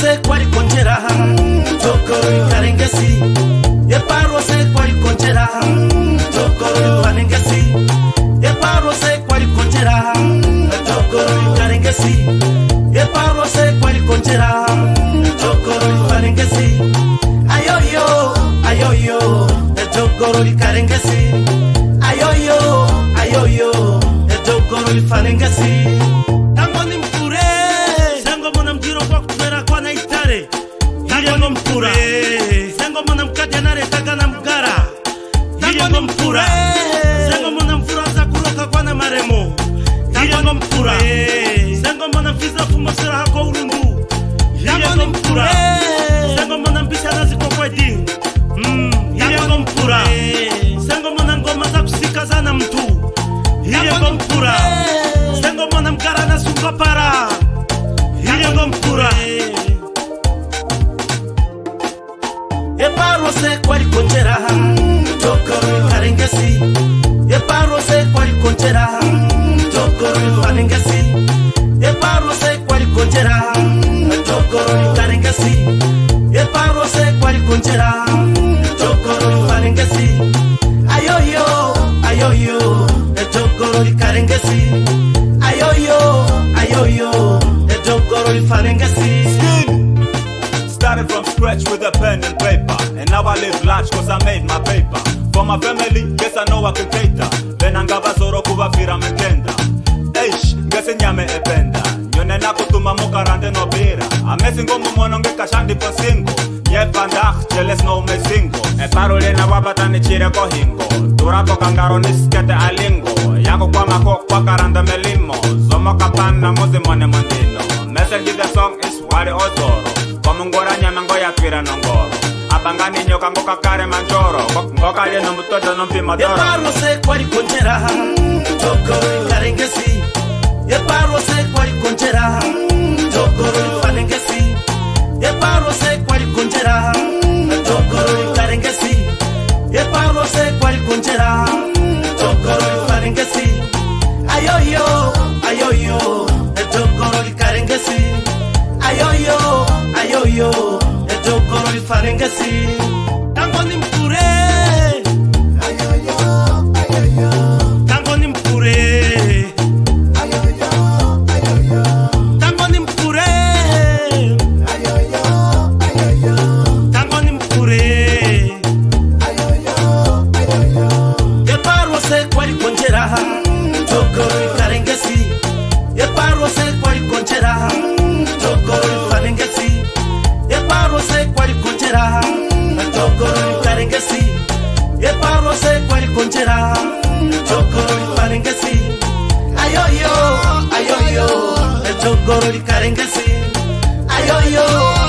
se quali concerà, giocolo il carengasi. Eparu se quali concerà, giocolo il panengasi. Eparu se quali concerà, giocolo il carengasi. Eparu se quali concerà, giocolo il panengasi. Ayoyo, ayoyo, giocolo il carengasi. Ayoyo, ayoyo, giocolo il panengasi. Sengo mona mkajanare tagana mgara Tango mpura Sengo mona mfuraza kuroka kwa na maremo Tango mpura Sengo mona mfiza fumasira hako urundu Tango mpura Sengo mona mbisha nazi kwa kwedi Tango mpura Sengo mona ngoma za kusikaza na mtu Tango mpura Sengo mona mgara na suka para Tango mpura Eparu se quali concerà, giocolo il carengasi. Eparu se quali concerà, giocolo il panengasi. Eparu se quali concerà, giocolo il carengasi. Eparu se quali concerà, giocolo il panengasi. Ayoyo, ayoyo, giocolo il carengasi. Ayoyo, ayoyo, giocolo il panengasi. Started from scratch with a pen and paper, and now I live large cause I made my paper. For my family, guess I know I can cater. Then angaba soro kuba fira metenda. Eish, guess nyame ependa. Nyone na kutuma mokarande no bira. Amesingo mumono ngeka shandi po singo. Nyepanda, jeles no me singo. Eparu lena wabata ni chire ko hingo. Durako kangaro niskete alingo. Yako kwa mako kwa karanda melimo. Zomo kapana mozi mone mondino. Message in the song is wari odoro. Ngora nyama ngoya twira nongoro abangani nyoka ngoka kare manjoro ngoka le no mutoto no mpima doro. Eparu se quali concerà, giocolo il carengasi. Eparu se quali concerà, giocolo il panengasi. Eparu se quali concerà, giocolo il carengasi. Eparu se quali concerà, giocolo il panengasi. Ayoyo, ayoyo, giocolo il carengasi. Ayoyo, ayoyo, giocolo il farengasi. Tango nimpure, ayoyo, ayoyo. Tango nimpure, ayoyo, ayoyo. Tango nimpure, ayoyo, ayoyo. Tango nimpure, ayoyo, ayoyo. Eparu se quali concerà, giocolo il carengasi. Eparu se quali concerà, giocolo il panengasi. Eparu se quali concerà, giocolo il carengasi. Eparu se quali concerà, giocolo il panengasi. Ayoyo, ayoyo, giocolo il carengasi. Ayoyo.